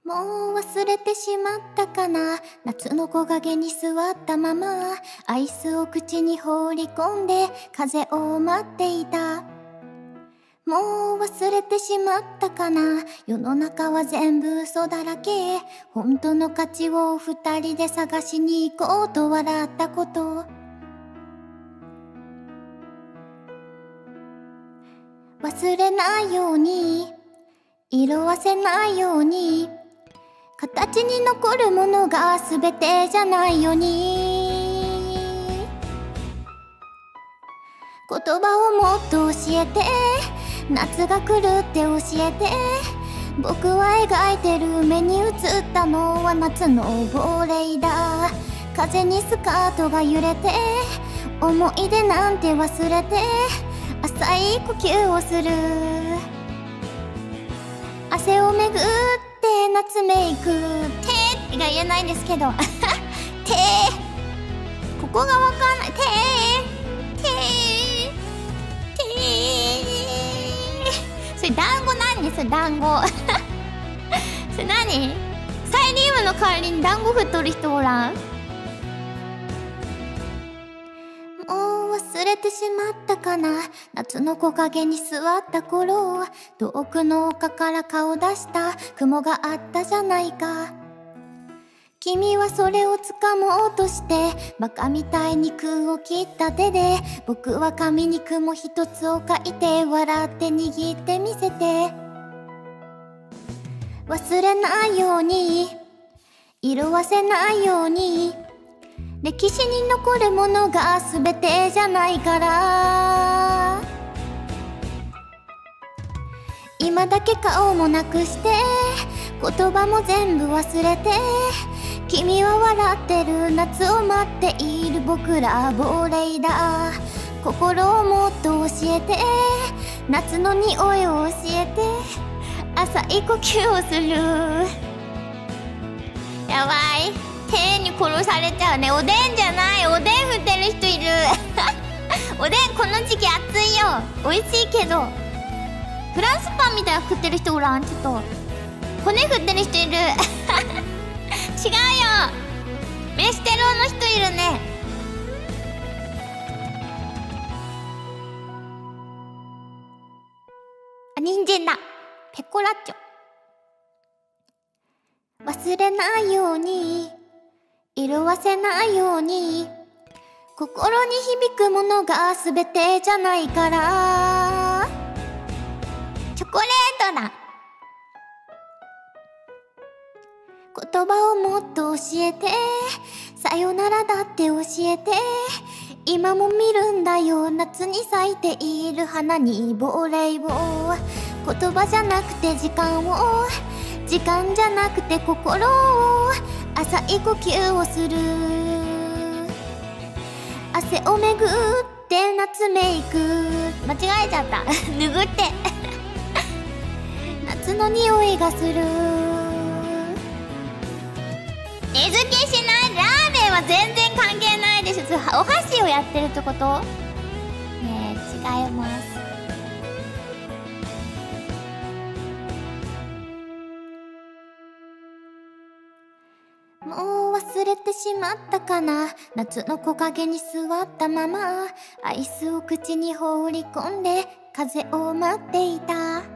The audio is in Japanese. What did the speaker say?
もう忘れてしまったかな。夏の木陰に座ったままアイスを口に放り込んで風を待っていた。もう忘れてしまったかな。世の中は全部嘘だらけ。本当の価値を二人で探しに行こうと笑ったこと。忘れないように、色あせないように、形に残るものが全てじゃないように。言葉をもっと教えて、夏が来るって教えて。僕は描いてる目に映ったのは夏の亡霊だ。風にスカートが揺れて、思い出なんて忘れて浅い呼吸をする。汗をめぐって夏メイク手が言えないんですけど手ここがわかんない。それ団子なんですよ、団子それ何？サイリウムの代わりに団子振っとる人おらん？もう忘れてしまったかな。夏の木陰に座った頃、遠くの丘から顔出した雲があったじゃないか。君はそれを掴もうとしてバカみたいに空を切った手で、僕は紙に雲一つを描いて笑って握ってみせて。忘れないように、色あせないように、歴史に残るものが全てじゃないから。今だけ顔もなくして言葉も全部忘れて、君は笑ってる夏を待っている僕ら亡霊だ。心をもっと教えて、夏の匂いを教えて、浅い呼吸をする。やばい、手に殺されちゃうね。おでんじゃない、おでん振ってる人いるおでんこの時期暑いよ。美味しいけどフランスパンみたいな食ってる人おらん？ちょっと骨振ってる人いる違うよ、飯テロの人いるね。あ、人参だ。ペコラッチョ。忘れないように、色あせないように、心に響くものが全てじゃないから。チョコレートだ。言葉をもっと教えて、さよならだって教えて。今も見るんだよ、夏に咲いている花に亡霊を。言葉じゃなくて時間を、時間じゃなくて心を、浅い呼吸をする。汗をめぐって夏メイク間違えちゃった拭って夏の匂いがする。値付けしない。ラーメンは全然関係ないでしょ。お箸をやってるってこと？ねえ、違います。もう忘れてしまったかな。夏の木陰に座ったままアイスを口に放り込んで風を待っていた。